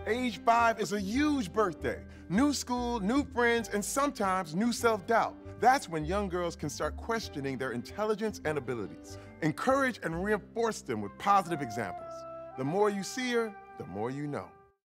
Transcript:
Age 5 is a huge birthday. New school, new friends, and sometimes new self-doubt. That's when young girls can start questioning their intelligence and abilities. Encourage and reinforce them with positive examples. The more you see her, the more you know.